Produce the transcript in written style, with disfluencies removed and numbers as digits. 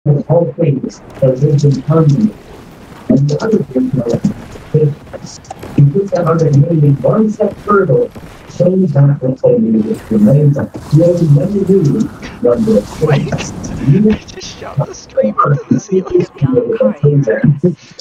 all things that lives in harmony. And the other thing, you put that other million one step further, change that within remains a really many million number of things. Wait, I just shot the stream into the ceiling.